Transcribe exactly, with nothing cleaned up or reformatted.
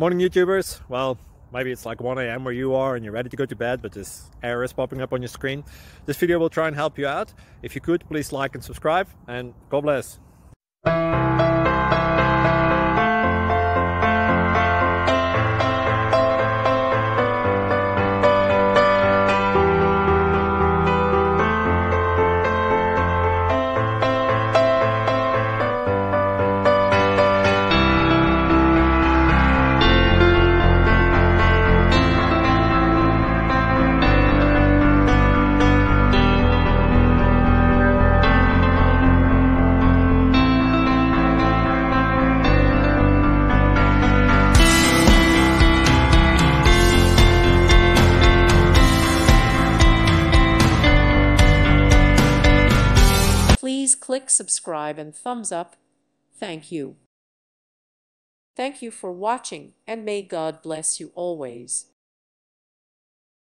Morning YouTubers. Well, maybe it's like one A M where you are and you're ready to go to bed, but this error is popping up on your screen. This video will try and help you out. If you could, please like and subscribe, and God bless. Please click subscribe and thumbs up. Thank you. Thank you for watching, and may God bless you always.